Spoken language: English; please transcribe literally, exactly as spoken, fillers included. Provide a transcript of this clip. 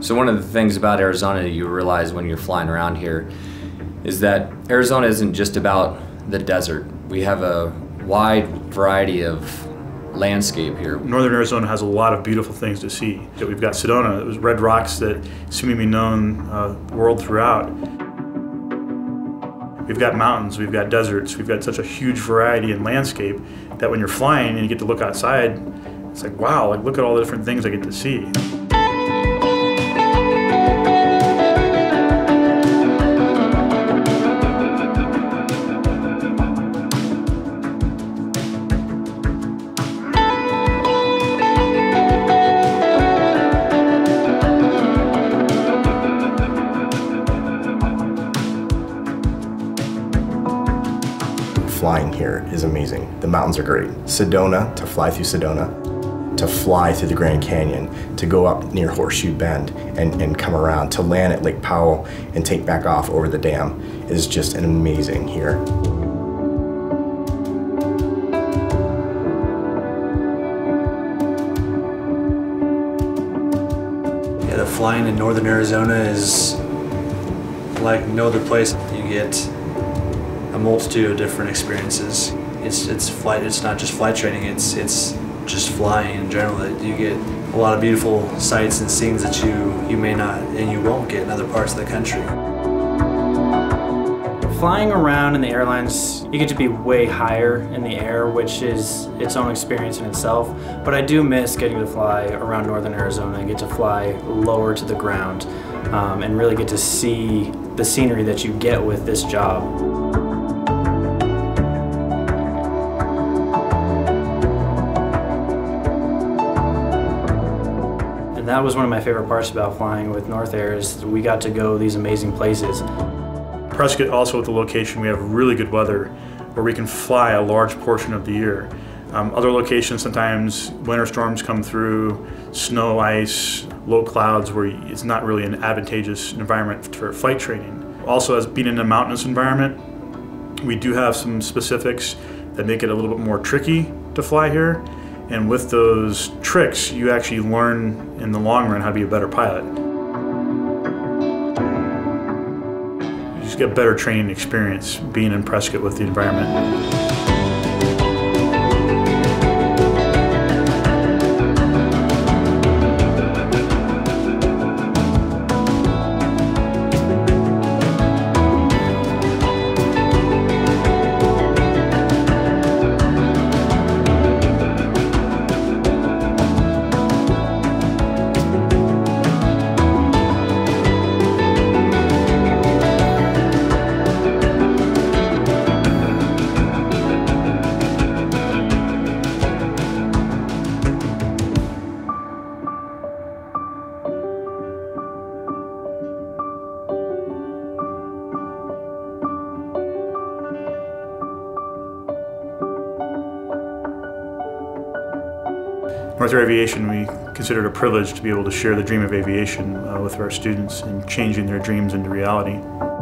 So one of the things about Arizona that you realize when you're flying around here is that Arizona isn't just about the desert. We have a wide variety of landscape here. Northern Arizona has a lot of beautiful things to see. We've got Sedona, those red rocks that seem to be known uh, world throughout. We've got mountains, we've got deserts, we've got such a huge variety in landscape that when you're flying and you get to look outside, it's like, wow, like look at all the different things I get to see. Flying here is amazing. The mountains are great. Sedona, to fly through Sedona, to fly through the Grand Canyon, to go up near Horseshoe Bend and, and come around, to land at Lake Powell and take back off over the dam is just an amazing here. Yeah, the flying in northern Arizona is like no other place. You get a multitude of different experiences. It's it's flight. It's not just flight training. It's it's just flying in general. That you get a lot of beautiful sights and scenes that you you may not and you won't get in other parts of the country. Flying around in the airlines, you get to be way higher in the air, which is its own experience in itself. But I do miss getting to fly around northern Arizona and get to fly lower to the ground um, and really get to see the scenery that you get with this job. And that was one of my favorite parts about flying with North Air is we got to go these amazing places. Prescott, also at the location, we have really good weather where we can fly a large portion of the year. Um, other locations, sometimes winter storms come through, snow, ice, low clouds, where it's not really an advantageous environment for flight training. Also, as being in a mountainous environment, we do have some specifics that make it a little bit more tricky to fly here. And with those tricks, you actually learn in the long run how to be a better pilot. You just get better training experience being in Prescott with the environment. North Air Aviation, we consider it a privilege to be able to share the dream of aviation uh, with our students and changing their dreams into reality.